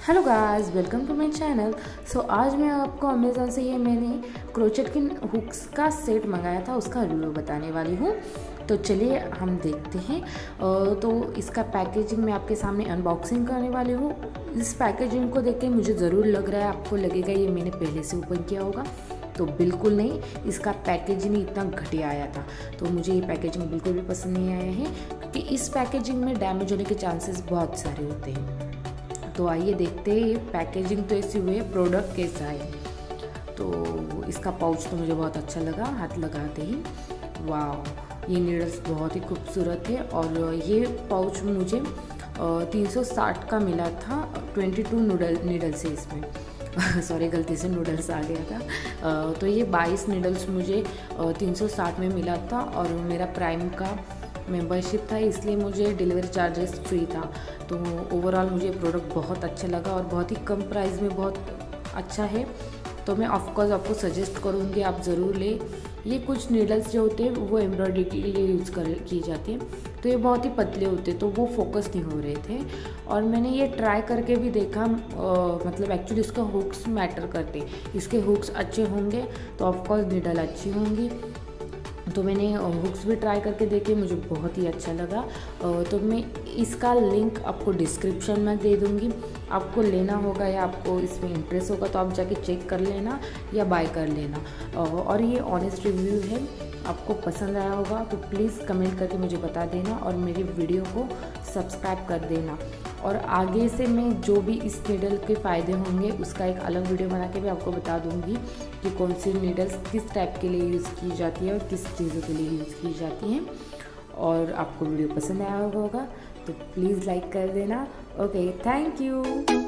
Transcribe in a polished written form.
Hello guys, welcome to my channel. So आज मैं आपको अमेज़न से ये मैंने क्रोचेट की हुक्स का सेट मंगाया था, उसका रिव्यू बताने वाली हूँ। तो चलिए हम देखते हैं। तो इसका पैकेजिंग मैं आपके सामने अनबॉक्सिंग करने वाली हूँ। इस पैकेजिंग को देख के मुझे ज़रूर लग रहा है, आपको लगेगा ये मैंने पहले से ओपन किया होगा, तो बिल्कुल नहीं। इसका पैकेजिंग इतना घटिया आया था, तो मुझे ये पैकेजिंग बिल्कुल भी पसंद नहीं आया है, क्योंकि इस पैकेजिंग में डैमेज होने के चांसेस बहुत सारे होते हैं। तो आइए देखते हैं ये पैकेजिंग तो ऐसी हुई है, प्रोडक्ट कैसा है। तो इसका पाउच तो मुझे बहुत अच्छा लगा हाथ लगाते ही। वाह, ये नीडल्स बहुत ही खूबसूरत है। और ये पाउच मुझे 360 का मिला था। 22 नीडल्स है इसमें सॉरी, गलती से नूडल्स आ गया था। तो ये 22 नीडल्स मुझे 360 में मिला था, और मेरा प्राइम का मेंबरशिप था, इसलिए मुझे डिलीवरी चार्जेस फ्री था। तो ओवरऑल मुझे प्रोडक्ट बहुत अच्छा लगा और बहुत ही कम प्राइस में बहुत अच्छा है। तो मैं ऑफकोर्स आपको सजेस्ट करूँगी, आप ज़रूर लें। ये कुछ नीडल्स जो होते हैं वो एम्ब्रॉयडरी के लिए यूज़ की जाती है, तो ये बहुत ही पतले होते, तो वो फोकस नहीं हो रहे थे। और मैंने ये ट्राई करके भी देखा, मतलब एक्चुअली इसका हुक्स मैटर करते, इसके हुक्स अच्छे होंगे तो ऑफकोर्स नीडल अच्छी होंगी। तो मैंने हुक्स भी ट्राई करके देखे, मुझे बहुत ही अच्छा लगा। तो मैं इसका लिंक आपको डिस्क्रिप्शन में दे दूँगी। आपको लेना होगा या आपको इसमें इंटरेस्ट होगा तो आप जाके चेक कर लेना या बाय कर लेना। और ये ऑनेस्ट रिव्यू है, आपको पसंद आया होगा तो प्लीज़ कमेंट करके मुझे बता देना, और मेरी वीडियो को सब्सक्राइब कर देना। और आगे से मैं जो भी इस नीडल के फ़ायदे होंगे उसका एक अलग वीडियो बना के भी आपको बता दूंगी कि कौन सी नीडल्स किस टाइप के लिए यूज़ की जाती है और किस चीज़ों के लिए यूज़ की जाती हैं। और आपको वीडियो पसंद आया होगा तो प्लीज़ लाइक कर देना। Okay, thank you.